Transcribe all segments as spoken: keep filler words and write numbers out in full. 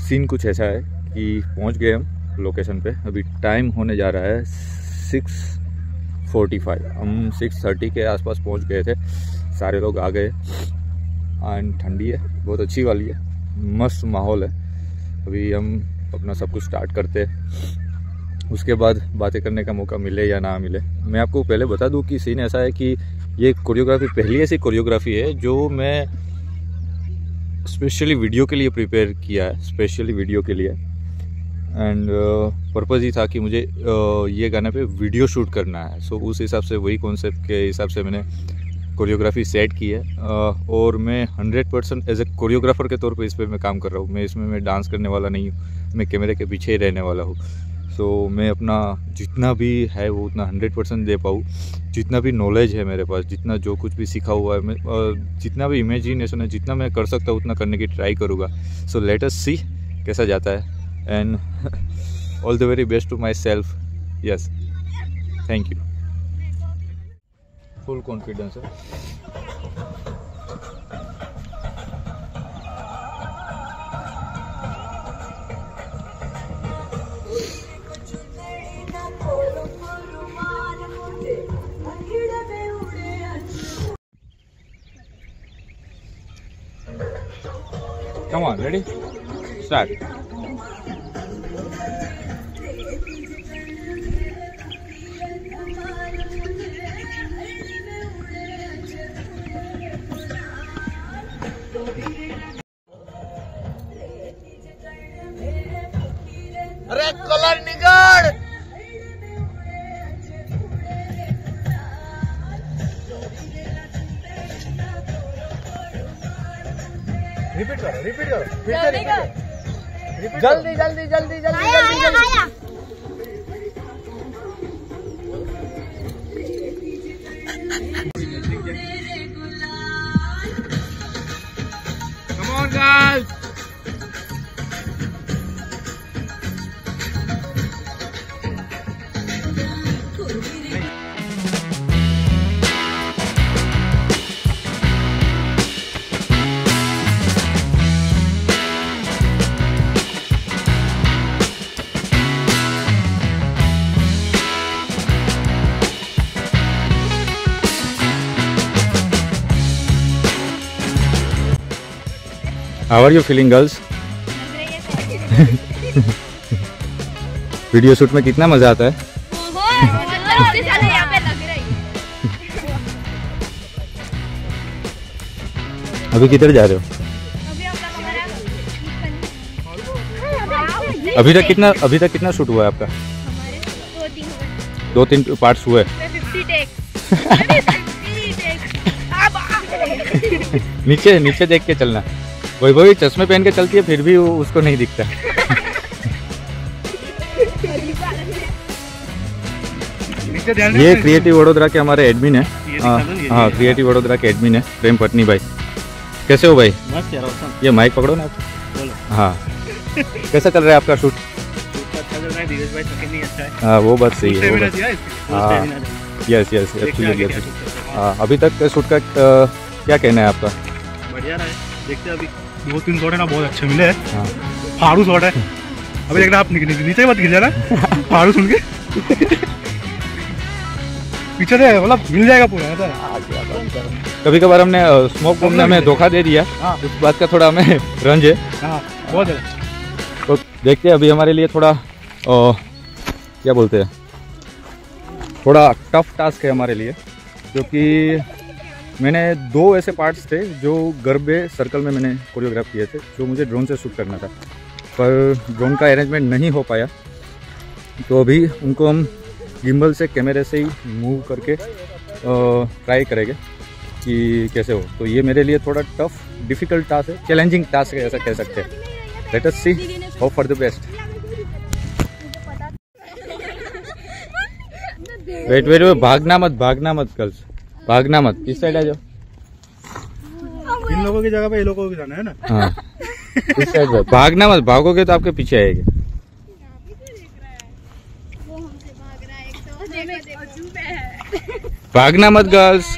Scene कुछ ऐसा है कि पहुंच गए हम लोकेशन पे। अभी टाइम होने जा रहा है सिक्स फोर्टी फाइव। हम सिक्स थर्टी के आसपास पहुंच गए थे। सारे लोग आ गए एंड ठंडी है, बहुत अच्छी वाली है, मस्त माहौल है। अभी हम अपना सब कुछ स्टार्ट करते हैं, उसके बाद बातें करने का मौका मिले या ना मिले। मैं आपको पहले बता दूं कि सीन ऐसा है कि ये कोरियोग्राफी पहली ऐसी कोरियोग्राफी है जो मैं स्पेशली वीडियो के लिए प्रिपेयर किया है, स्पेशली वीडियो के लिए। एंड पर्पज़ ही था कि मुझे uh, ये गाने पे वीडियो शूट करना है। सो so, उस हिसाब से, वही कॉन्सेप्ट के हिसाब से मैंने कोरियोग्राफी सेट की है। uh, और मैं hundred percent as a choreographer के तौर पे इस पर मैं काम कर रहा हूँ। मैं इसमें मैं डांस करने वाला नहीं हूँ, मैं कैमरे के पीछे ही रहने वाला हूँ। सो so, मैं अपना जितना भी है वो उतना हंड्रेड परसेंट दे पाऊँ। जितना भी नॉलेज है मेरे पास, जितना जो कुछ भी सीखा हुआ है, मैं uh, जितना भी इमेजिनेशन है, जितना मैं कर सकता हूँ उतना करने की ट्राई करूँगा। सो लेट अस सी कैसा जाता है। And all the very best to myself. Yes, thank you. Full confidence है। Come on, ready? Start. अरे कलर निकाल। रिपीट करो, रिपीट करो, फिर से रिपीट करो। जल्दी जल्दी जल्दी जल्दी जल्दी जल्दी। Come on guys. How are you feeling, girls? Video shoot में कितना मजा आता है? अभी किधर जा रहे हो? अभी तक कितना अभी तक कितना शूट हुआ है आपका? दो तीन पार्ट्स हुए। नीचे नीचे देख के चलना। वैभवी चश्मे पहन के चलती है फिर भी उसको नहीं दिखता। ये क्रिएटिव वडोदरा के हमारे एडमिन है। हाँ, क्रिएटिव वडोदरा के एडमिन है प्रेम पटनी भाई। कैसे हो भाई? ये माइक पकड़ो ना। हाँ, कैसा चल रहा है आपका शूट? हाँ, वो बात सही है। हाँ, यस यस एब्सोल्युटली। हाँ, अभी तक शूट का क्या कहना है आपका? बढ़िया रहा है, देखते अभी दो तीन शॉट है ना, बहुत अच्छे मिले हैं। हाँ, फाड़ू शॉट है। अभी देखना आप नीचे मत गिर जाना फाड़ू सुन के। पीछे से मतलब मिल जाएगा पूरा। कभी कभार हमने स्मोक बम ने हमें धोखा दे दिया। हाँ, इस बात का थोड़ा हमें रंज है। हाँ, बहुत है। तो देखते हैं अभी हमारे लिए थोड़ा ओ, क्या बोलते हैं, थोड़ा टफ टास्क है हमारे लिए, क्योंकि मैंने दो ऐसे पार्ट्स थे जो गरबे सर्कल में मैंने कोरियोग्राफ किए थे, जो मुझे ड्रोन से शूट करना था, पर ड्रोन का अरेंजमेंट नहीं हो पाया। तो अभी उनको हम गिम्बल से कैमरे से ही मूव करके ट्राई करेंगे कि कैसे हो। तो ये मेरे लिए थोड़ा टफ डिफ़िकल्ट टास्क है, चैलेंजिंग टास्क है, ऐसा कह सकते हैं। Let us see, hope for the best. Wait wait wait, भागना मत, भागना मत गर्ल्स, भागना मत। इस साइड आ जाओ। इन लोगों की जगह पे ये लोगों को भी जाना है ना। हाँ, इस साइड भागना मत, भागोगे तो आपके पीछे आएंगे। भागना मत गर्ल्स।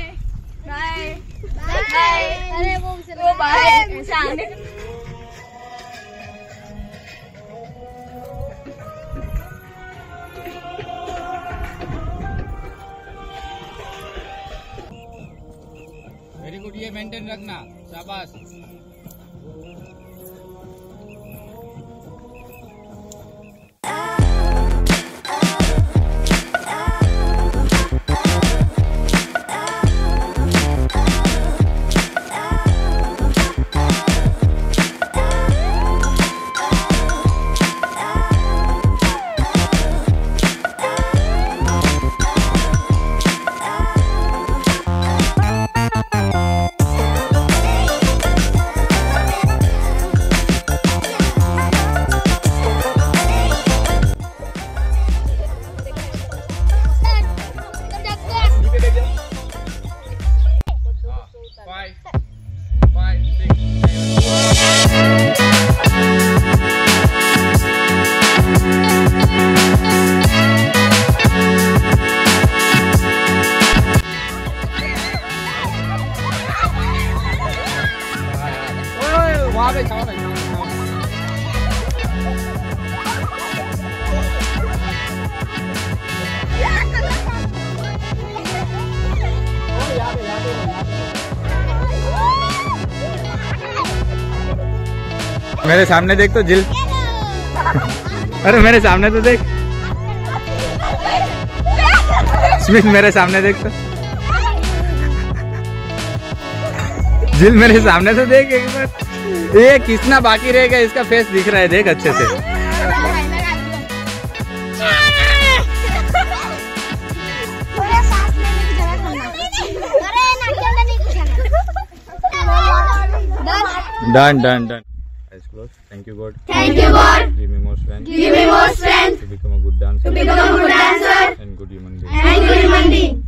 मेंटेन रखना, शाबाश। वहाँ पे छाओ ना। मेरे सामने देख तो जिल। अरे मेरे सामने तो देख स्मिथ, मेरे सामने देख तो जिल, मेरे सामने तो देख एक बार। ये कितना बाकी रहेगा, इसका फेस दिख रहा है, देख अच्छे से। Done, done, done. Eyes closed. Thank you, God. Thank you, God. Give me more strength. Give me more strength to become a good dancer. to become a good dancer and good human being. and good human being.